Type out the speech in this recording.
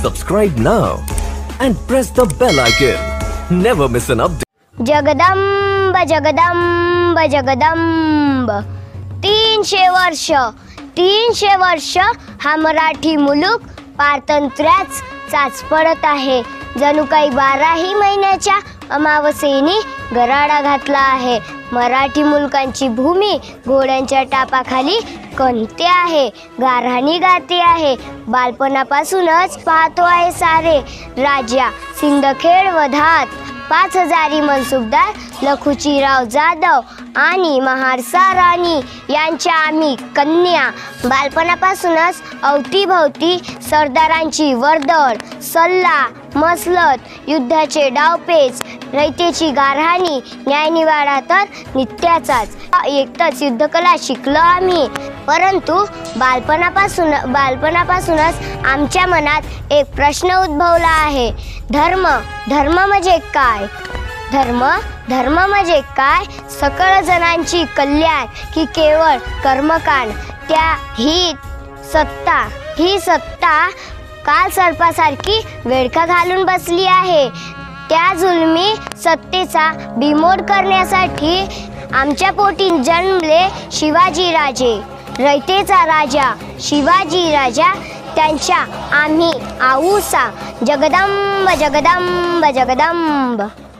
Subscribe now and press the bell icon. Never miss an update. Jagdamb Jagdamb Jagdamb 300 वर्ष हा मराठी मुलूक पारतंत्र्याच चाचपडत आहे. जणू काही 12ही महिन्याच्या अमावस्येने गराडा घातला आहे. मराठी मुलकांची भूमी घोड्यांच्या टापाखाली कणते आहे, गारहाणी गाते आहे. बालपणापासूनच पाहतो आहे सारे राजा सिंदखेड वधात 5000 मनसुबदार लखुजीराव जाधव आणि महारसा राणी यांच्या आम्ही कन्या. बालपणापासूनच अवतीभवती सरदारांची वर्दळ, सल्ला मसलत, युद्धाचे डावपेच, रयतेची गारहाणी, न्यायनिवाडा तर नित्याचाच. एकच युद्धकला शिकलो आम्ही. परंतु बालपणापासूनच आमच्या मनात एक प्रश्न उद्भवला आहे. धर्म म्हणजे काय? धर्म म्हणजे काय? सकळ जणांची कल्याण की केवळ कर्मकांड? ही सत्ता काल सर्पासारखी वेडका घालून बसली आहे. त्या जुलमी सत्तेचा बिमोड करण्यासाठी आमच्या पोटी जन्मले शिवाजीराजे, रयतेचा राजा शिवाजी राजा. त्यांच्या आम्ही आऊसा. जगदंब जगदंब जगदंब.